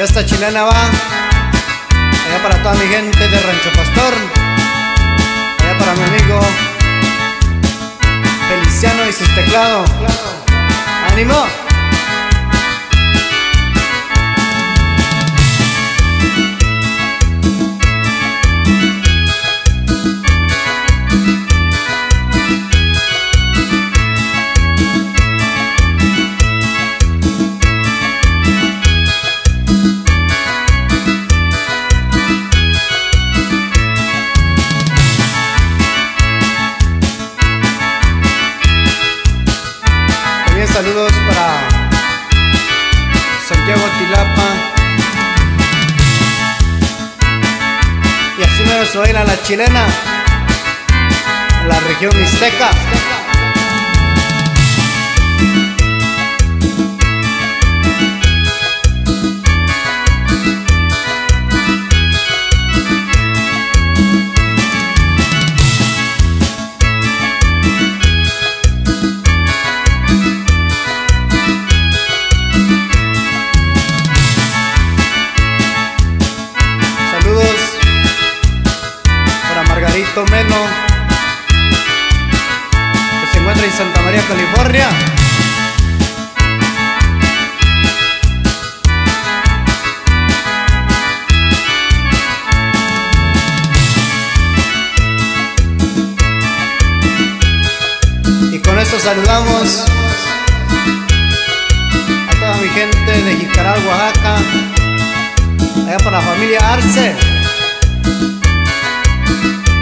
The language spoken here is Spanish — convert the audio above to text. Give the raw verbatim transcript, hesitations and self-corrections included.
esta chilena va allá para toda mi gente de Rancho Pastor, allá para mi amigo Feliciano y sus teclados. ¡Ánimo! Saludos para Santiago Tilapa. Y así me se baila la chilena en la región mixteca. Margarito Meno, que se encuentra en Santa María, California. Y con esto saludamos a toda mi gente de Jicaral, Oaxaca, allá para la familia Arce.